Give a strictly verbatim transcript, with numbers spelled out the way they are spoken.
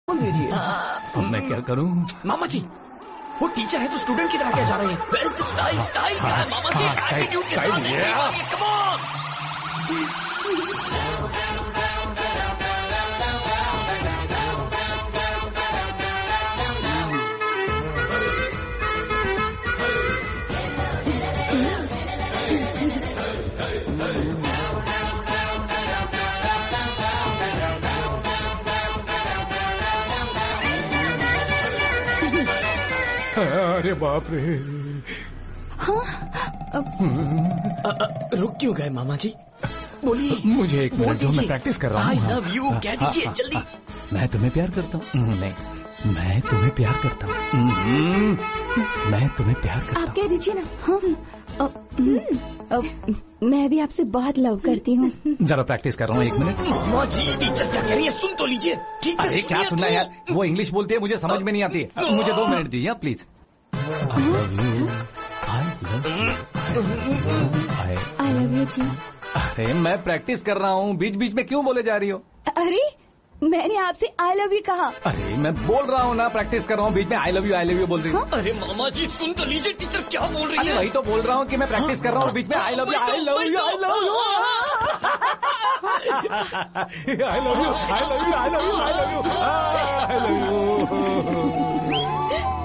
बोल दीजिए। अब मैं क्या करूं? मामा जी, वो टीचर है तो स्टूडेंट की तरह क्या जा रहे हैं? Where is the style? Style क्या है मामा जी? Attitude के साथ है। Come on! अरे बाप रे। हाँ? अब... अ, अ, रुक क्यों गए मामा जी? बोलिए। मुझे एक मिनट दो, मैं प्रैक्टिस कर रहा हूँ। I love you, कह दीजिए जल्दी। मैं तुम्हें प्यार करता हूँ। नहीं, मैं तुम्हें प्यार करता हूँ। मैं तुम्हें प्यार करता हूँ। आप कह दीजिए ना। हाँ। अब, अब, मैं भी आपसे बहुत लव करती हूँ। जरा प्रैक्टिस कर रहा हूँ, एक मिनट। मामा जी, टीचर क्या कह रही है? सुन तो लीजिए। ठीक अरे क्या सुनना यार, वो इंग्लिश बोलती है, मुझे समझ में नहीं आती। मुझे दो मिनट दीजिए please. I love you, I love you जी। अरे मैं प्रैक्टिस कर रहा हूँ, बीच बीच में क्यों बोले जा रही हो? अरे मैंने आपसे आई लव यू कहा। अरे मैं बोल रहा हूँ ना, प्रैक्टिस कर रहा हूँ, बीच में I love you I love you बोल रही हूँ। अरे मामा जी सुन तो लीजिए, टीचर क्या बोल रही है? वही तो बोल रहा हूँ कि मैं प्रैक्टिस कर रहा हूँ, बीच में I love you I love you I love you I love you I love you I love you I love you I love you.